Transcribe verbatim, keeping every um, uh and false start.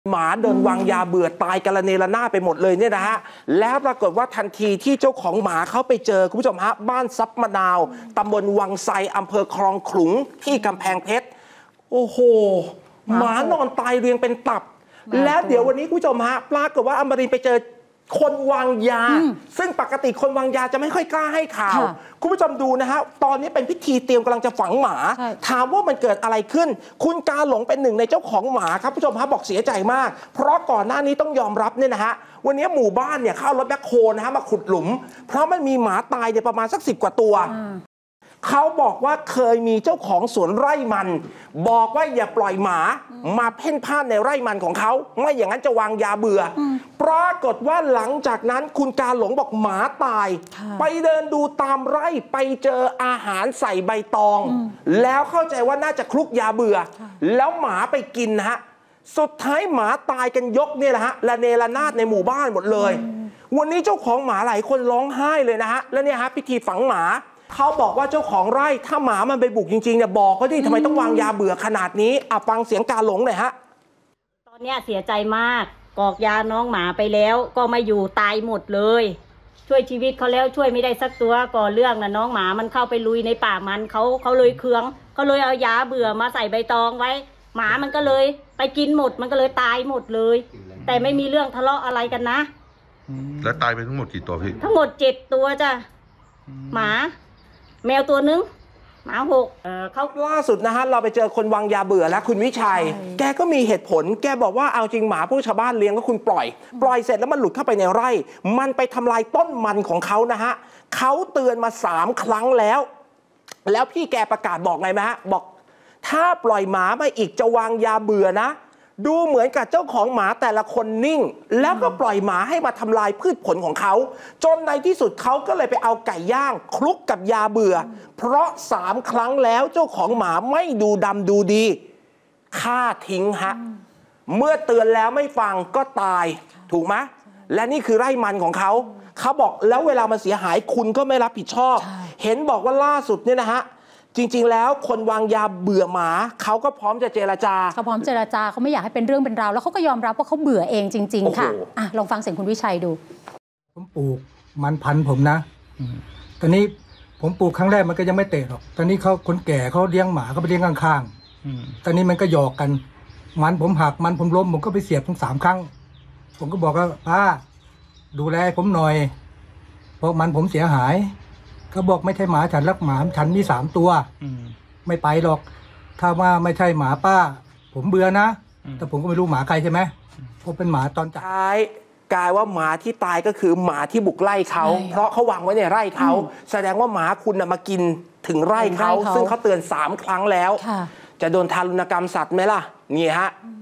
หมาโดนวางยาเบื่อตายกระเนระนาดไปหมดเลยเนี่ยนะฮะแล้วปรากฏว่าทันทีที่เจ้าของหมาเขาไปเจอคุณผู้ชมฮะบ้านซับมะนาวตำบลวังไซอำเภอคลองขลุงที่กำแพงเพชรโอ้โหหมานอนตายเรียงเป็นตับแล้วเดี๋ยววันนี้คุณผู้ชมฮะปรากฏว่าอมรินทร์ไปเจอคนวางยาซึ่งปกติคนวางยาจะไม่ค่อยกล้าให้ข่าวคุณผู้ชมดูนะฮะตอนนี้เป็นพิธีเตรียมกำลังจะฝังหมาถามว่ามันเกิดอะไรขึ้นคุณกาหลงเป็นหนึ่งในเจ้าของหมาครับผู้ชมฮะบอกเสียใจมากเพราะก่อนหน้านี้ต้องยอมรับเนี่ยนะฮะวันนี้หมู่บ้านเนี่ยเข้ารถแบ็คโฮนะฮะมาขุดหลุมเพราะมันมีหมาตายเนี่ยประมาณสักสิบกว่าตัวเขาบอกว่าเคยมีเจ้าของสวนไร่มันบอกว่าอย่าปล่อยหมามาเพ่นพ่านในไร่มันของเขาไม่อย่างนั้นจะวางยาเบื่อปรากฏว่าหลังจากนั้นคุณกาหลงบอกหมาตายไปเดินดูตามไร่ไปเจออาหารใส่ใบตองแล้วเข้าใจว่าน่าจะคลุกยาเบื่อแล้วหมาไปกินนะฮะสุดท้ายหมาตายกันยกเนี่ยแหละฮะระเนระนาดในหมู่บ้านหมดเลยวันนี้เจ้าของหมาหลายคนร้องไห้เลยนะฮะแล้วเนี่ยฮะพิธีฝังหมาเขาบอกว่าเจ้าของไร่ถ้าหมามันไปบุกจริงๆเนี่ยบอกเขาดิทำไมต้องวางยาเบื่อขนาดนี้อ่ะฟังเสียงกาหลงหน่อยฮะตอนนี้เสียใจมากกอกยาน้องหมาไปแล้วก็มาอยู่ตายหมดเลยช่วยชีวิตเขาแล้วช่วยไม่ได้สักตัวก่อนเรื่องนะน้องหมามันเข้าไปลุยในป่ามันเขาเขาเลยเคืองเขาเลยเอายาเบื่อมาใส่ใบตองไว้หมามันก็เลยไปกินหมดมันก็เลยตายหมดเลยแต่ไม่มีเรื่องทะเลาะอะไรกันนะแล้วตายไปทั้งหมดกี่ตัวพี่ทั้งหมดเจ็ดตัวจ้ะหมาแมวตัวนึงหมาหกเออเขาล่าสุดนะฮะเราไปเจอคนวางยาเบื่อแล้วคุณวิชัยแกก็มีเหตุผลแกบอกว่าเอาจริงหมาพวกชาวบ้านเลี้ยงก็คุณปล่อยปล่อยเสร็จแล้วมันหลุดเข้าไปในไร่มันไปทำลายต้นมันของเขานะฮะเขาเตือนมาสามครั้งแล้วแล้วพี่แกประกาศบอกไงไหมฮะบอกถ้าปล่อยหมามาอีกจะวางยาเบื่อนะดูเหมือนกับเจ้าของหมาแต่ละคนนิ่งแล้วก็ปล่อยหมาให้มาทำลายพืชผลของเขาจนในที่สุดเขาก็เลยไปเอาไก่ย่างคลุกกับยาเบื่อเพราะสามครั้งแล้วเจ้าของหมาไม่ดูดำดูดีฆ่าทิ้งฮะเมื่อเตือนแล้วไม่ฟังก็ตายถูกไหมและนี่คือไร่มันของเขาเขาบอกแล้วเวลามันเสียหายคุณก็ไม่รับผิดชอบเห็นบอกว่าล่าสุดเนี่ยนะฮะจริงๆแล้วคนวางยาเบื่อหมาเขาก็พร้อมจะเจรจาเขาพร้อมเจรจาเขาไม่อยากให้เป็นเรื่องเป็นราวแล้วเขาก็ยอมรับว่าเขาเบื่อเองจริงๆค่ะอ่ะลองฟังเสียงคุณวิชัยดูผมปลูกมันพันธุ์ผมนะตอนนี้ผมปลูกครั้งแรกมันก็ยังไม่เตะหรอกตอนนี้เขาคนแก่เขาเลี้ยงหมาเขาไปเลี้ยงข้างๆตอนนี้มันก็หยอกกันมันผมหักมันผมล้มผมก็ไปเสียบทั้งสามครั้งผมก็บอกว่าป้าดูแลผมหน่อยเพราะมันผมเสียหายเขาบอกไม่ใช่หมาฉันรักหมาฉันมีสามตัวไม่ไปหรอกถ้าว่าไม่ใช่หมาป้าผมเบื่อนะแต่ผมก็ไม่รู้หมาใครใช่ไหมเพราะเป็นหมาตอนจับท้ายกลายว่าหมาที่ตายก็คือหมาที่บุกไล่เขาเพราะเขาวางไว้ในไร่เขาแสดงว่าหมาคุณมากินถึงไร่เขาซึ่งเขาเตือนสามครั้งแล้วจะโดนทารุณกรรมสัตว์ไหมล่ะนี่ฮะ